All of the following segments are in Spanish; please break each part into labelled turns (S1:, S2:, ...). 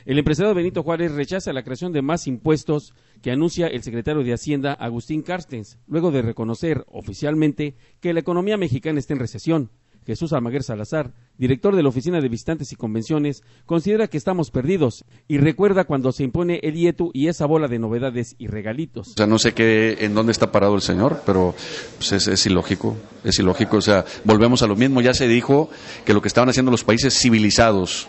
S1: El empresario Benito Juárez rechaza la creación de más impuestos que anuncia el secretario de Hacienda, Agustín Carstens, luego de reconocer oficialmente que la economía mexicana está en recesión. Jesús Almaguer Salazar, director de la Oficina de Visitantes y Convenciones, considera que estamos perdidos y recuerda cuando se impone el IETU y esa bola de novedades y regalitos.
S2: O sea, no sé en dónde está parado el señor, pero pues es ilógico, o sea, volvemos a lo mismo. Ya se dijo que lo que estaban haciendo los países civilizados,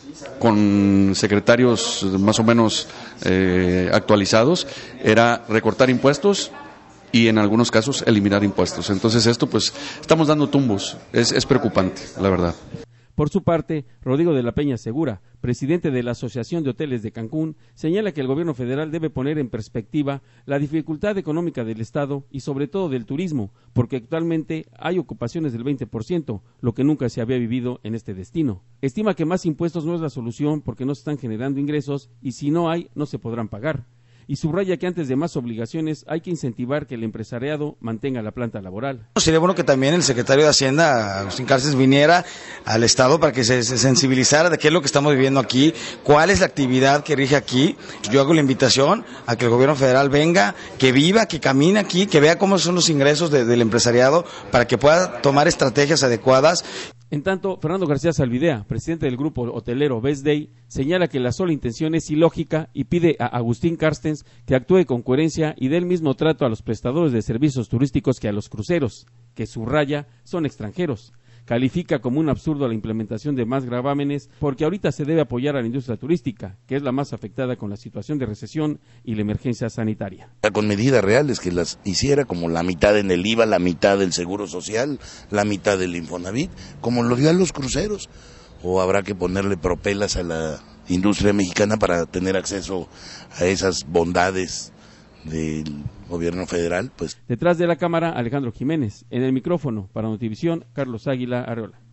S2: con secretarios más o menos actualizados, era recortar impuestos y en algunos casos eliminar impuestos. Entonces esto pues estamos dando tumbos, es preocupante, la verdad.
S1: Por su parte, Rodrigo de la Peña Segura, presidente de la Asociación de Hoteles de Cancún, señala que el gobierno federal debe poner en perspectiva la dificultad económica del Estado y sobre todo del turismo, porque actualmente hay ocupaciones del 20%, lo que nunca se había vivido en este destino. Estima que más impuestos no es la solución porque no se están generando ingresos y si no hay, no se podrán pagar. Y subraya que antes de más obligaciones hay que incentivar que el empresariado mantenga la planta laboral.
S3: Sería bueno que también el secretario de Hacienda, Agustín Carstens, viniera al Estado para que se sensibilizara de qué es lo que estamos viviendo aquí, cuál es la actividad que rige aquí. Yo hago la invitación a que el gobierno federal venga, que viva, que camine aquí, que vea cómo son los ingresos del empresariado para que pueda tomar estrategias adecuadas.
S1: En tanto, Fernando García Salvidea, presidente del grupo hotelero Best Day, señala que la sola intención es ilógica y pide a Agustín Carstens que actúe con coherencia y dé el mismo trato a los prestadores de servicios turísticos que a los cruceros, que subraya son extranjeros. Califica como un absurdo la implementación de más gravámenes porque ahorita se debe apoyar a la industria turística, que es la más afectada con la situación de recesión y la emergencia sanitaria.
S4: Con medidas reales que las hiciera, como la mitad en el IVA, la mitad del Seguro Social, la mitad del Infonavit, como lo dio a los cruceros. O habrá que ponerle propelas a la industria mexicana para tener acceso a esas bondades del gobierno federal, pues.
S1: Detrás de la cámara, Alejandro Jiménez. En el micrófono, para Notivisión, Carlos Águila Arreola.